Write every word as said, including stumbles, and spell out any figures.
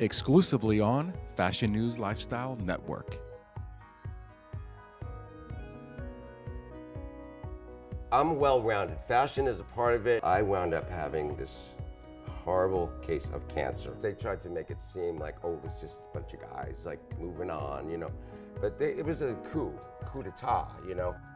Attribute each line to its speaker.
Speaker 1: exclusively on Fashion News Lifestyle Network.
Speaker 2: I'm well-rounded. Fashion is a part of it. I wound up having this horrible case of cancer. They tried to make it seem like, oh, it's just a bunch of guys like moving on, you know. But they, it was a coup, coup d'etat, you know.